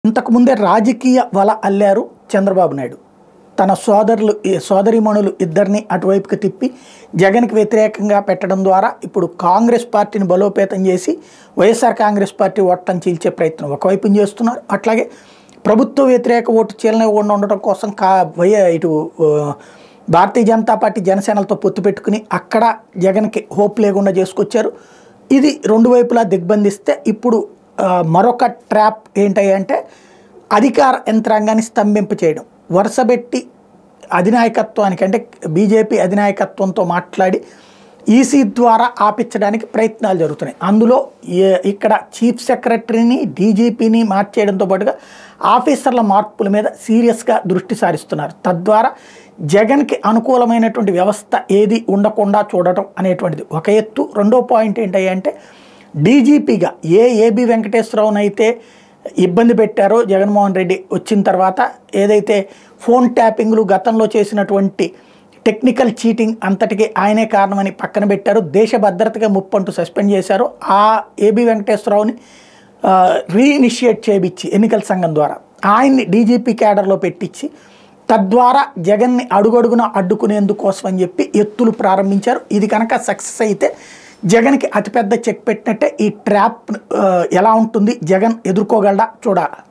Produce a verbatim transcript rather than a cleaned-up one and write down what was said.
ఇంతకుముందే రాజకీయ వల అల్లారు చంద్రబాబు నాయుడు. తన సోదరులు సోదరీమణులు ఇద్దరిని అటువైపుకి తిప్పి జగన్కి వ్యతిరేకంగా పెట్టడం ద్వారా ఇప్పుడు కాంగ్రెస్ పార్టీని బలోపేతం చేసి వైఎస్ఆర్ కాంగ్రెస్ పార్టీ ఓటం చీల్చే ప్రయత్నం ఒకవైపు చేస్తున్నారు. అట్లాగే ప్రభుత్వ వ్యతిరేక ఓటు చీలనివ్వకుండా ఉండటం కోసం కా వయ ఇటు భారతీయ జనతా పార్టీ జనసేనలతో పొత్తు పెట్టుకుని అక్కడ జగన్కి హోప్ లేకుండా చేసుకొచ్చారు. ఇది రెండు వైపులా దిగ్బంధిస్తే ఇప్పుడు మరొక ట్రాప్ ఏంటంటే అధికార యంత్రాంగాన్ని స్తంభింప చేయడం. వరుసబెట్టి అధినాయకత్వానికి అంటే బీజేపీ అధినాయకత్వంతో మాట్లాడి ఈసీ ద్వారా ఆపించడానికి ప్రయత్నాలు జరుగుతున్నాయి. అందులో ఇక్కడ చీఫ్ సెక్రటరీని డీజీపీని మార్చేయడంతో పాటుగా ఆఫీసర్ల మార్పుల మీద సీరియస్గా దృష్టి సారిస్తున్నారు. తద్వారా జగన్కి అనుకూలమైనటువంటి వ్యవస్థ ఏది ఉండకుండా చూడటం అనేటువంటిది ఒక ఎత్తు. రెండో పాయింట్ ఏంటంటే డీజీపీగా ఏ ఏబి వెంకటేశ్వరరావునైతే ఇబ్బంది పెట్టారో జగన్మోహన్ రెడ్డి వచ్చిన తర్వాత, ఏదైతే ఫోన్ ట్యాపింగ్లు గతంలో చేసినటువంటి టెక్నికల్ చీటింగ్ అంతటికి ఆయనే కారణమని పక్కన పెట్టారు, దేశ భద్రతగా ముప్పంటూ సస్పెండ్ చేశారు. ఆ ఏబి వెంకటేశ్వరరావుని రీఇనిషియేట్ చేయించి ఎన్నికల సంఘం ద్వారా ఆయన్ని డీజీపీ క్యాడర్లో పెట్టించి తద్వారా జగన్ని అడుగడుగున అడ్డుకునేందుకోసం అని చెప్పి ఎత్తులు ప్రారంభించారు. ఇది కనుక సక్సెస్ అయితే జగన్కి అతిపెద్ద చెక్ పెట్టినట్టే. ఈ ట్రాప్ ఎలా ఉంటుంది, జగన్ ఎదుర్కోగలడా చూడాలి.